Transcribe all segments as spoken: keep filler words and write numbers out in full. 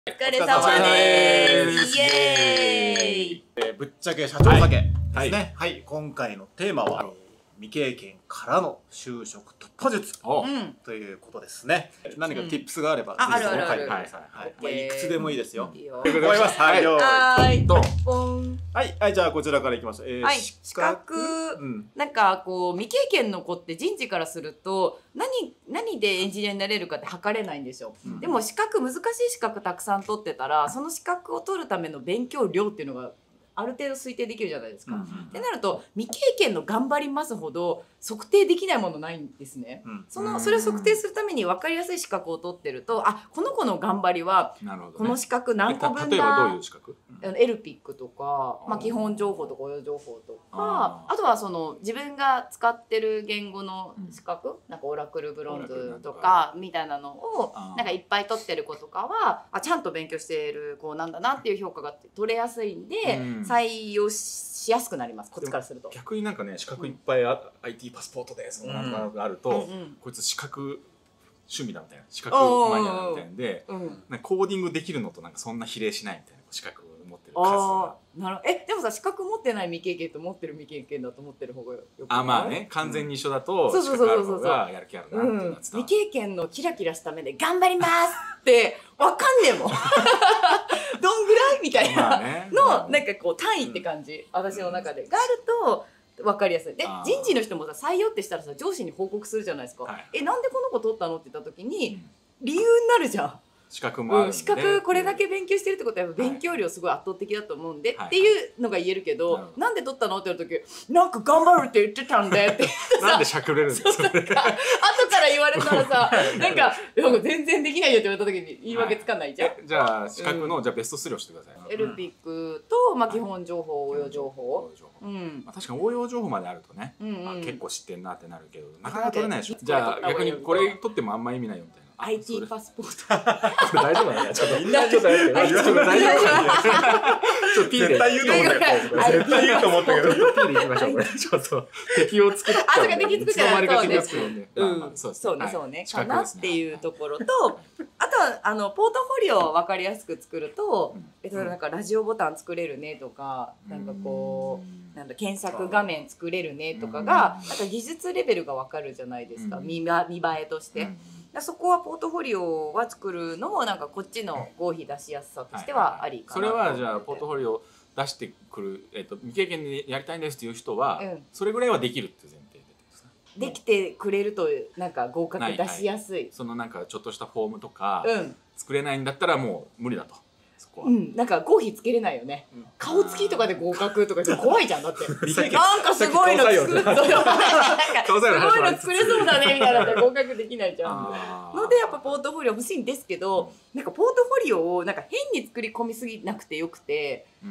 お疲れ様です。イエーイ。 えー、ぶっちゃけ社長酒ですね。 はい、 はいはい、今回のテーマは未経験からの就職突破術ということですね。何か tips があれば、 うん、あるあるある。 はい、まあいくつでもいいですよ。 いいよ。 思います。はい、 はい。 ドン。はい、はい、じゃあこちらからいきましょう。えー、 はい、資格、うん、なんかこう未経験の子って人事からすると何何でエンジニアになれるかって測れないんですよ。うん、でも資格難しい資格たくさん取ってたらその資格を取るための勉強量っていうのがある程度推定できるじゃないですか。うんうん、ってなると未経験の頑張りますほど測定できないものないんですね。うん、そのそれを測定するために分かりやすい資格を取ってると、あ、この子の頑張りはこの資格何個分だ。 例えばどういう資格？ エルピックとか、まあ、基本情報とか応用情報とか、あ, あとはその自分が使ってる言語の資格、うん、なんかオラクルブロンズとかみたいなのをなんかいっぱい取ってる子とかはあちゃんと勉強している子なんだなっていう評価が取れやすいんで、うん、採用しやすくなります。こっちからすると逆になんかね資格いっぱい、うん、アイティー パスポートですなんかがあると、うんうん、こいつ資格趣味だみたいな資格マニアだみたいなんで、うん、なんかコーディングできるのとなんかそんな比例しないみたいな資格を持ってる数が。 なるえでもさ資格持ってない未経験と持ってる未経験だと思ってる方がよくない？ あまあね完全に一緒だと資格ある方がやる気あるなっていうのは未経験のキラキラした目で頑張りますってわかんねえもんどんぐらいみたいなのなんかこう単位って感じ、私の中でがあると分かりやすい。で人事の人もさ採用ってしたらさ上司に報告するじゃないですか、はい、えなんでこの子取ったのって言った時に、うん、理由になるじゃん。 資格もあるんで、うん、 資格これだけ勉強してるってことはやっぱ勉強量すごい圧倒的だと思うんで、はい、っていうのが言えるけど、はい、なんで取ったのって言われた時なんか頑張るって言ってたんでってなんでしゃくれるんですか後から言われたらさなんか全然できないよって言われた時に言い訳つかないじゃん、はい、 じゃあ資格の、うん、じゃあベストスリーをしてください。 エルピックと、まあ、基本情報、応用情報、 うん、まあ、確かに応用情報まであるとね、うんうん、あ結構知ってんなってなるけどなかなか取れないでしょ。じゃあ逆にこれ取ってもあんま意味ないよみたいな。 アイティー パスポートこれ大丈夫なの？ちょっとみんなちょっとやって大丈夫大丈夫絶対言うと思ったけど絶対言うと思ったけど P でいきましょう。これちょっと敵を作っちゃう。 あ、そうか敵作っちゃう。 そうねそうねかなっていうところと、あとはあのポートフォリオを分かりやすく作ると、えっとなんかラジオボタン作れるねとか、なんかこうなんだ検索画面作れるねとかがなんか技術レベルが分かるじゃないですか、見見栄えとして。そこはポートフォリオは作るのもなんかこっちの合否出しやすさとしてはありかなと。 それはじゃあポートフォリオ出してくる、えー、と未経験でやりたいんですっていう人は、うん、それぐらいはできるって前提でですね。 できてくれるとなんか合格出しやすい、はい、 そのなんかちょっとしたフォームとか、うん、作れないんだったらもう無理だと。 うん、なんか合否つけれないよね、うん、顔つきとかで合格とか怖いじゃん。だってなんかすごいの作るとすごいの作れそうだねみたいなので合格できないじゃんのでやっぱポートフォリオ欲しいんですけど、なんかポートフォリオをなんか変に作り込みすぎなくてよくて、うん、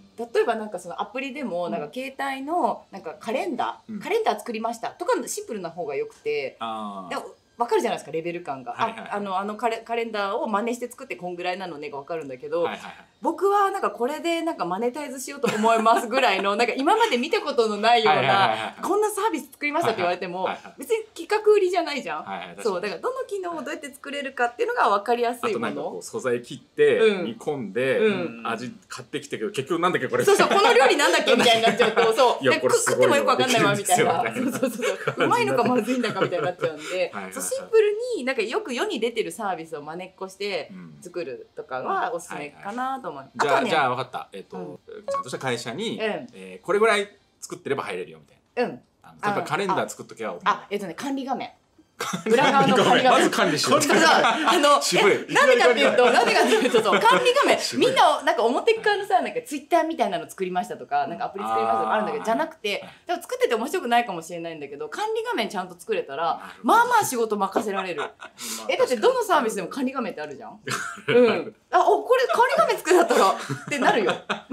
例えばなんかそのアプリでもなんか携帯のなんかカレンダー、うん、カレンダー作りましたとかシンプルな方がよくて、あ分かるじゃないですかレベル感が、はいはいはい、あ, あのあのカ レ, カレンダーを真似して作ってこんぐらいなのねが分かるんだけど、はいはいはい、僕はなんかこれでなんかマネタイズしようと思いますぐらいのなんか今まで見たことのないようなこんなサービス作りましたって言われても、はいはいはい、別に企画売りじゃないじゃん、はいはい、そうだからどの機能をどうやって作れるかっていうのが分かりやすいもの。あとなんかこう素材切って煮込んで、うん、味買ってきたけど結局なんだっけこれそうそうこの料理なんだっけみたいになっちゃうとそういやこれ食ってもよく分かんないわみたいなそうそうそうそううまいのかまずいんだかみたいになっちゃうんではいはい、はい、そうシンプルになんかよく世に出てるサービスを真似っこして作るとかがおすすめかなと思う。 じゃあじゃあ分かった。えっと、うん、ちゃんとした会社に、うんえー、これぐらい作ってれば入れるよみたいな。うん。あの例えばカレンダー作っときゃ。 あ、えっとね管理画面。裏側の管理画面。 まず管理しよう。 あの渋い。なんでかっていうと、なんでかっていうと、そう管理画面。みんななんか表側のさ、なんかツイッターみたいなの作りましたとか、なんかアプリ作りましたとかあるんだけど、じゃなくて、でも作ってて面白くないかもしれないんだけど、管理画面ちゃんと作れたら、まあまあ仕事任せられる。えだってどのサービスでも管理画面ってあるじゃん。うん。あ、おこれ管理画面作るだったらってなるよ。な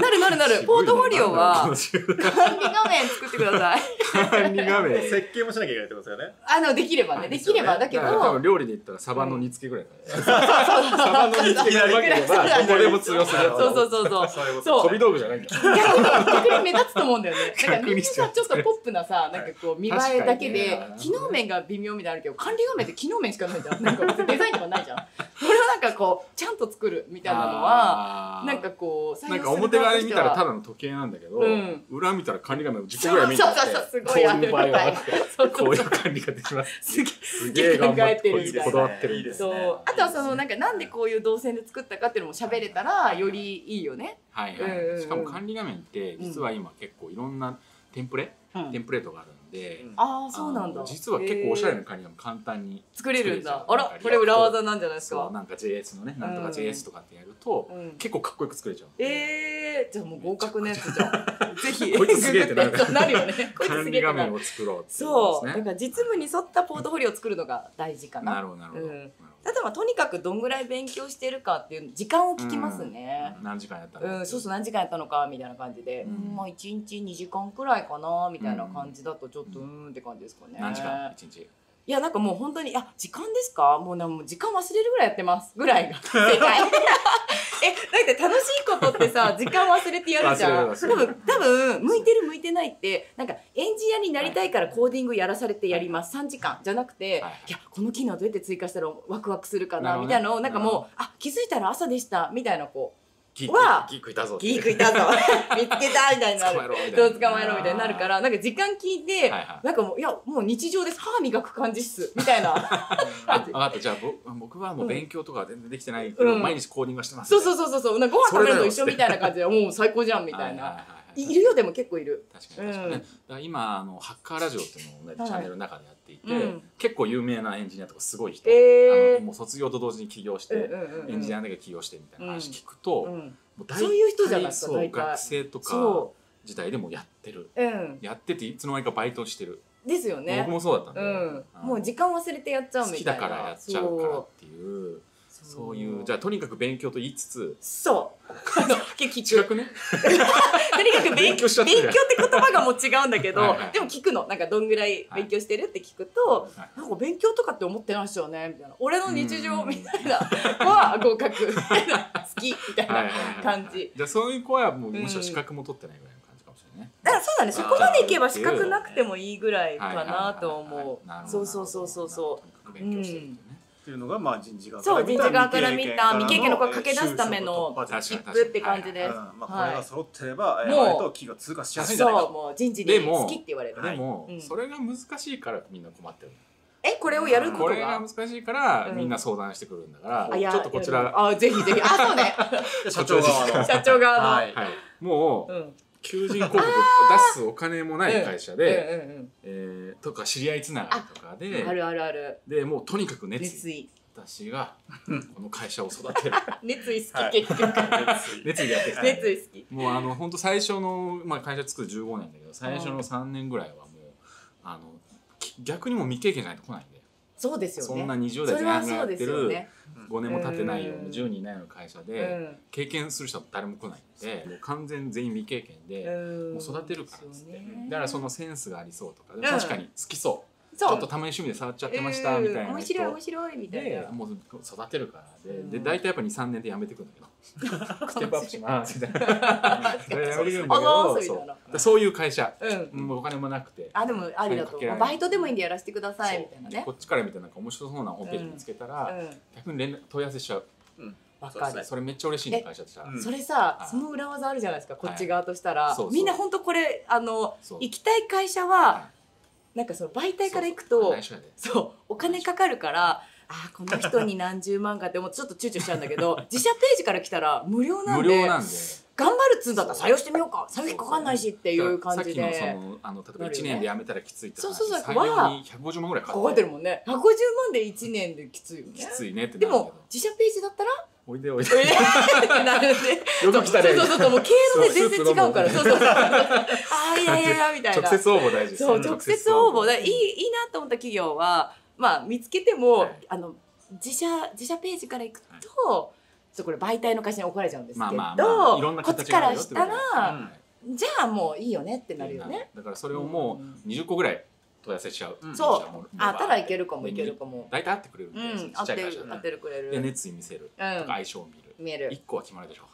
なるなるなる。ポートフォリオは管理画面作ってください。 管理画面設計もしなきゃいけないってことですよね。 あのできればね、できればだけど、 多分料理で言ったらサバの煮付けぐらいだね。サバの煮付けがうまければどこでも通用するやつ。 そうそうそうそう。 そう飛び道具じゃないんだ。 逆に逆に目立つと思うんだよね。なんかみんなさちょっとポップなさ、なんかこう見栄えだけで機能面が微妙みたいなのあるけど、管理画面って機能面しかないじゃん。なんかデザインとかないじゃん。これはなんかこうちゃんと作るみたいなのはなんかこうなんか表側見たらただの時計なんだけど、裏見たら管理画面をじこぐらい見てて、 すごいあるみたいな。 こういう管理ができます。 すげえ考えてるみたいな。 こだわってるんです。 そう。あとはそのなんかなんでこういう動線で作ったかっていうのも喋れたらよりいいよね。 はいはい。しかも管理画面って実は今結構いろんなテンプレ、テンプレートがあるんで、 ああそうなんだ。 実は結構おしゃれな管理画面簡単に作れるんだ。あら、これ裏技なんじゃないですか。 なんか ジェイエス のね、なんとか ジェイエス とかってやると結構かっこよく作れちゃう。 ええ、じゃあもう合格のやつじゃん。ぜひ。 こいつすげえってなる。 なるよね。 管理画面を作ろう。 そう。だから実務に沿ったポートフォリオを作るのが大事かな。 なるほどなるほど。 例えばとにかくどんぐらい勉強してるかっていう時間を聞きますね。 何時間やったの？ うん、そうそう何時間やったのかみたいな感じで、まあ一日にじかんくらいかなみたいな感じだとちょっとうんって感じですかね。 何時間？一日？ いやなんかもう本当にあ時間ですか？もうなんも時間忘れるぐらいやってますぐらいが正解。えだって楽しいことってさ時間忘れてやるじゃん。多分多分向いてる向いてないってなんかエンジニアになりたいからコーディングやらされてやりますさんじかんじゃなくて、いやこの機能どうやって追加したらワクワクするかなみたいなのをなんかもうあ気づいたら朝でしたみたいなこう。 はギークいたぞギークいたぞ見つけたみたいになるどう捕まえろみたいになるからなんか時間聞いてなんかもういやもう日常です歯磨く感じっすみたいなあ分かったじゃあ僕はもう勉強とかは全然できてないけど毎日コーディングはしてますそうそうそうそうご飯食べるの一緒みたいな感じでもう最高じゃんみたいないるよでも結構いる確かに確かに、ね、だから今あのハッカーラジオっていうのを、ね、チャンネルの中でやっていて、うん、結構有名なエンジニアとかすごい人、えー、あのもう卒業と同時に起業して、エンジニアだけ起業してみたいな話聞くと、うんうん、もうそういう人じゃないですか大体学生とか時代でもやってる、うん、やってていつの間にかバイトしてるですよね僕もそうだったんで、うん、 もう時間忘れてやっちゃうみたいな好きだからやっちゃうからっていうそういうじゃあとにかく勉強と言いつつそう違くねとにかく勉強勉強って言葉がもう違うんだけどはい、はい、でも聞くのなんかどんぐらい勉強してるって聞くと、はい、なんか勉強とかって思ってないっすよねみたいな俺の日常みたいなは合格みたいな好きみたいな感じじゃあそういう子はもうむしろ資格も取ってないぐらいの感じかもしれないね、 だからそうだねそこまでいけば資格なくてもいいぐらいかなと思うそうそうそうそうそう勉強してるっていうのがまあ人事側から見たそう人事側から見た未経験の子を駆け出すためのチップって感じです。 まあこれが揃ってれば割と企業通過しやすいんじゃないか。 そうもう人事に好きって言われる。 でもそれが難しいからみんな困ってる。 えこれをやることがこれが難しいからみんな相談してくるんだからちょっとこちらあぜひぜひあそうね社長側の社長側のはいもう求人広告出すお金もない会社で、えー、とか知り合いつながりとかであるあるあるでもうとにかく熱意熱意私がこの会社を育てる熱意好き結局熱意でやってきた熱意好きもうあの本当最初の、まあ、会社作るじゅうごねんだけど最初のさんねんぐらいはもうあの逆にもう未経験じゃないと来ないんでそうですよねそんなにじゅう代前半がやってるごねんも経ってないようなじゅうにんいないような会社で経験する人は誰も来ないんでもう完全全員未経験でもう育てるからっつってだからそのセンスがありそうとか確かに好きそうちょっとたまに趣味で触っちゃってましたみたいな面白い面白いみたいなもう育てるからでで大体やっぱにさんねんで辞めてくんだけどステップアップしますみたいな辞めてくるんだけどそういう会社お金もなくてあでもありだとバイトでもいいんでやらせてくださいみたいなねこっちから見てなんか面白そうなホームページ見つけたら逆に連絡問い合わせしちゃうわかるそれめっちゃ嬉しいね会社ってさそれさその裏技あるじゃないですかこっち側としたらみんな本当これあの行きたい会社はなんかその媒体から行くとそうお金かかるからあこの人に何十万かって思ってちょっと躊躇しちゃうんだけど自社ページから来たら無料なんで頑張るっつうんだったら採用してみようか採用費かかんないしっていう感じでさっきのそのあの例えばいちねんで辞めたらきついってそうそうそう採用にひゃくごじゅうまんぐらいかかかってるもんねひゃくごじゅうまんでいちねんできついよねきついねってでも自社ページだったらおいでおいでなるでよく来たねそうそうそうもう経路で全然違うからそうそうそうああいやいやいやみたいな直接応募大事ですそう直接応募いいいいなと思った企業はまあ見つけてもあの自社自社ページから行くととこれ媒体の会社に怒られちゃうんですけど、 まあまあまあいろんなこっち形からしたがあるよってことら、 うんじゃあもういいよねってなるよね。 だからそれをもうにじゅっこぐらい問い合わせしちゃう。 そうあったらいけるかもいけるかも。 大体会ってくれるんで、 うん、 ち合ってっちゃい会社る合ってるくれる。 で熱意見せるとか相性を見る。 見える。 一個は決まるでしょ。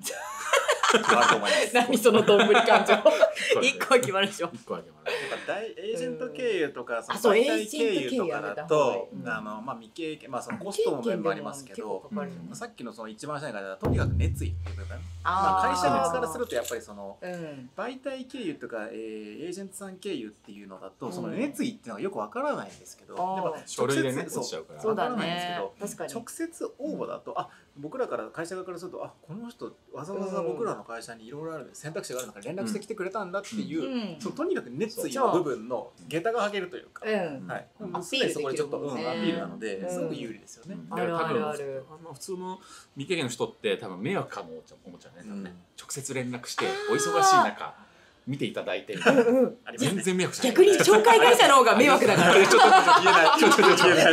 何そのどんぶり感情。一個は決まるでしょ。 一個は決まる。 大エージェント経由とかその媒体経由とかだとあのまあ未経験まあそのコストも面もありますけど、さっきのその一番下に書いてあったとにかく熱意っていう部分、まあ会社側からするとやっぱりその媒体経由とかエージェントさん経由っていうのだとその熱意っていうのがよくわからないんですけど、でも書類でね落ちちゃうからそうだね。 確かに直接応募だとあ僕らから会社側からするとあこの人わざわざ僕らの会社にいろいろある選択肢がある中で連絡してきてくれたんだっていう、そのとにかく熱意の部分の下駄が剥げるというか、はい、もうすでにそこでちょっとアピールなのですごく有利ですよね。 あるあるある。 普通の未経験の人って多分迷惑かも思っちゃうね。直接連絡してお忙しい中見ていただいて全然迷惑じゃない。 逆に紹介会社の方が迷惑だから。ちょっと言えない。ちょっと言えない。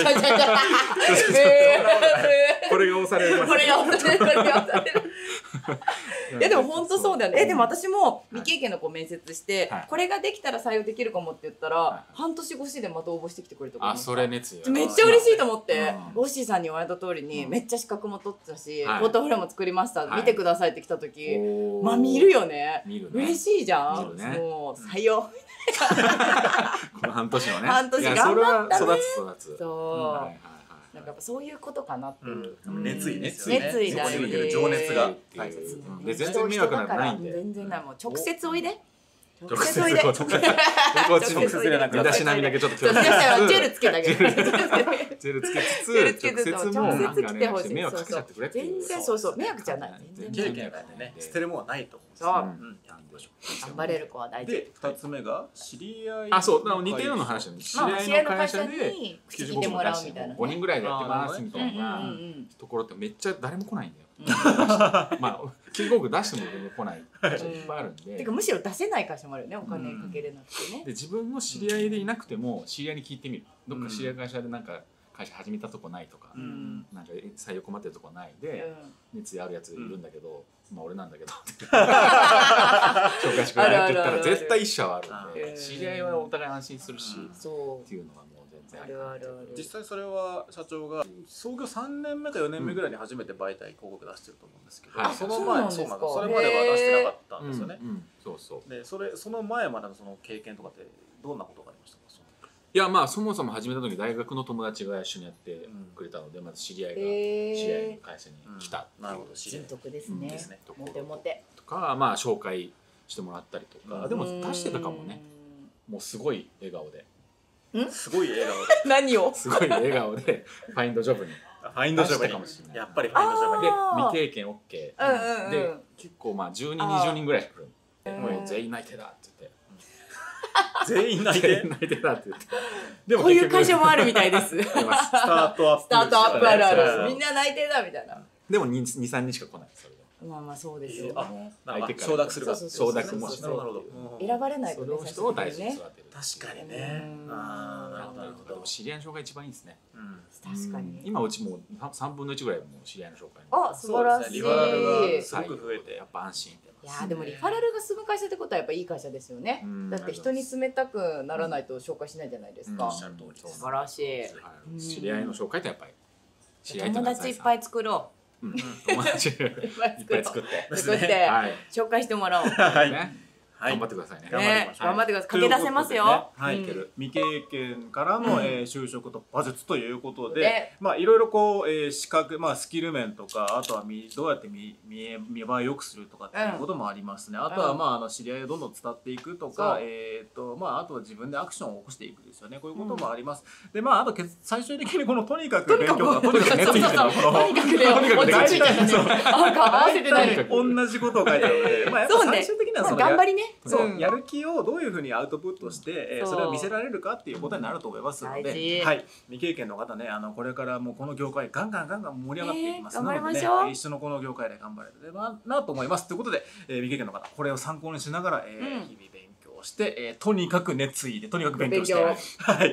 これが押される。 これが押される。これが押される。いやでも本当そうだよね。えでも私も未経験の子面接してこれができたら採用できるかもって言ったら半年越しでまた応募してきてくれたから。 あそれ熱意。 めっちゃ嬉しいと思ってオッシーさんに言われた通りにめっちゃ資格も取ってたしポートフォリオも作りました見てくださいって来た時まあ見るよね。嬉しいじゃん。もう採用。 この半年のね。 半年頑張ったね。 育つ育つ。 そう。なんかやっぱそういうことかなっていう、 うん、熱意ですよね。 熱意だね。 情熱が大切。で全然迷惑なんかないんで。 全然ないもう直接おいで。 直接おいで。直接直接でなく身だしなみだけちょっと気をつけて。 ジェルつけてあげる。ジェルつけつつ直接もなんかね迷惑かけちゃってくれっていう。 全然そうそう迷惑じゃない。 経験がね捨てるものはないと思う。 そう。頑張れる子は大事。 で二つ目が知り合い。 あそう似たような話なんです。知り合いの会社で聞いてもらうみたいな。 ごにんぐらいでやってますみたいなところってめっちゃ誰も来ないんだよ。まあキーボーグ出しても全然来ない会社いっぱいあるんで。 てかむしろ出せない会社もあるよねお金かけれなくてね。 で自分の知り合いでいなくても知り合いに聞いてみる。どっか知り合い会社でなんか会社始めたとこないとか、なんか採用困ってるとこないで熱意あるやついるんだけど、まあ俺なんだけど紹介してくれないって言ったら絶対一社はあるんで、知り合いはお互い安心するしっていうのはもう全然あるある。 実際それは社長が創業さんねんめかよねんめぐらいに初めて媒体広告出してると思うんですけど、その前そうなんです。それまでは出してなかったんですよね。 そうそう。 でそれその前までのその経験とかってどんなことがありましたか？ いやまあそもそも始めた時大学の友達が一緒にやってくれたので、まず知り合いが知り合いの会社に来たっていう。 なるほど。 人徳ですね。モテモテとかまあ紹介してもらったりとか、でも出してたかもね。もうすごい笑顔で。 すごい笑顔で。 何を？ すごい笑顔でファインドジョブに。 ファインドジョブかもしれない。 やっぱりファインドジョブで未経験 オーケー で結構まあじゅうにんにじゅうにんぐらい来る。もう全員内定だって言って。 全員内定内定だって言って。 でもこういう会社もあるみたいです。スタートアップ。 スタートアップあるある。みんな内定だみたいな。 でもにさんにんしか来ないそれで。 まあまあそうですよね。 承諾するか承諾もしなるほど。 選ばれないとね。その人を大事に育てる。 確かにね。ああなるほどなるほど。 でも知り合いの紹介一番いいですね。 確かに。 今うちもうさんぶんのいちぐらいもう知り合いの紹介。 あ素晴らしい。 リファラルがすごく増えてやっぱ安心。 いやでもリファラルが進む会社ってことはやっぱいい会社ですよね。だって人に勧めたくならないと紹介しないじゃないですか。素晴らしい。 知り合いの紹介ってやっぱり友達いっぱい作ろう。友達いっぱい作って作って紹介してもらおう。 頑張ってくださいね。 頑張ってください。駆け出せますよ。 未経験からの就職突破術ということで、まあいろいろこう資格、まあスキル面とか、あとはどうやって見見見栄えを良くするとかっていうこともありますね。あとはまああの知り合いをどんどん伝っていくとか、えっとまああとは自分でアクションを起こしていくですよね。こういうこともあります。でまああと最終的にこのとにかく勉強がとにかく熱意がこのとにかくね、とにかく大事だよね。合わせてない。 同じことを書いてあるので、まあやっぱ最終的にはその頑張りね。 そうやる気をどういうふうにアウトプットして、えー、それを見せられるかっていうことになると思いますので、はい、未経験の方ね、あのこれからもうこの業界ガンガンガンガン盛り上がっていきますのでね、一緒のこの業界で頑張れればなと思いますということで、えー、未経験の方これを参考にしながら、えーうん、日々勉強して、えー、とにかく熱意でとにかく勉強して、はい、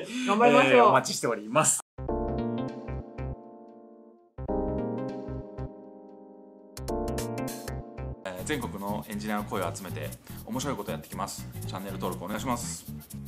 頑張りましょう、 えー、お待ちしております。 全国のエンジニアの声を集めて面白いことをやってきます。チャンネル登録お願いします。